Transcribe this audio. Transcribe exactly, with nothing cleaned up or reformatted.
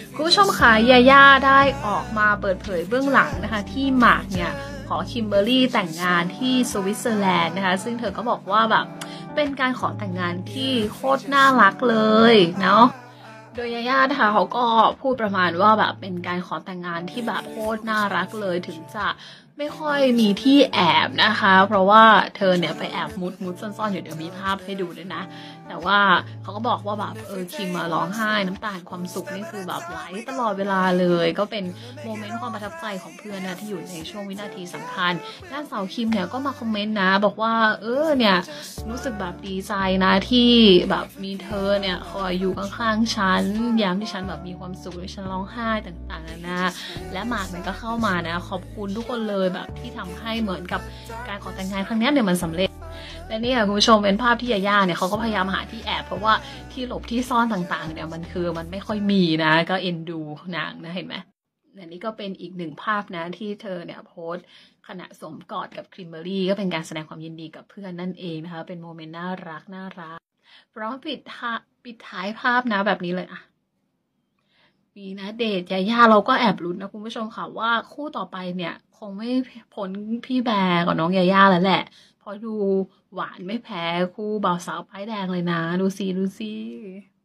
คุณผู้ชมคะยาย่าได้ออกมาเปิดเผยเบื้องหลังนะคะที่หมากเนี่ยขอคิมเบอร์รี่แต่งงานที่สวิตเซอร์แลนด์นะคะซึ่งเธอก็บอกว่าแบบเป็นการขอแต่งงานที่โคตรน่ารักเลยเนาะโดยยาย่านะคะเขาก็พูดประมาณว่าแบบเป็นการขอแต่งงานที่แบบโคตรน่ารักเลยถึงจะไม่ค่อยมีที่แอบนะคะเพราะว่าเธอเนี่ยไปแอบมุดมุดซ่อนๆอยู่เดี๋ยวมีภาพให้ดูด้วยนะแต่ว่าเขาก็บอกว่าแบบเออคิมมาร้องไห้น้ำตาแห่งความสุขนี่คือแบบไหลตลอดเวลาเลยก็เป็นโมเมนต์ความประทับใจของเพื่อนนะที่อยู่ในช่วงวินาทีสำคัญด้านสาวคิมเนี่ยก็มาคอมเมนต์นะบอกว่าเออเนี่ยรู้สึกแบบดีใจนะที่แบบมีเธอเนี่ยคอยอยู่ข้างๆฉันยามที่ฉันแบบมีความสุขที่ฉันร้องไห้ต่างๆนานาและหมากมันก็เข้ามานะขอบคุณทุกคนเลยแบบที่ทำให้เหมือนกับการขอแต่งงานครั้งนี้เนี่ยมันสำเร็จและนี่ค่ะคุณผู้ชมเป็นภาพที่ยาย่าเนี่ยเขาก็พยายามหาที่แอบเพราะว่าที่หลบที่ซ่อนต่างๆเนี่ยมันคือมันไม่ค่อยมีนะก็เอ็นดูนางนะเห็นไหมและนี่ก็เป็นอีกหนึ่งภาพนะที่เธอเนี่ยโพสต์ขณะสวมกอดกับคิมเบอร์รี่ก็เป็นการแสดงความยินดีกับเพื่อนนั่นเองนะคะเป็นโมเมนต์น่ารักน่ารักพร้อมปิดท้ายปิดท้ายภาพนะแบบนี้เลยอะมีนะเดทยาย่าเราก็แอบลุ้นนะคุณผู้ชมค่ะว่าคู่ต่อไปเนี่ยคงไม่พ้นพี่แบร์กับน้องยาย่าแล้วแหละเพราะดูหวานไม่แพ้คู่บ่าวสาวป้ายแดงเลยนะดูซิดูซิ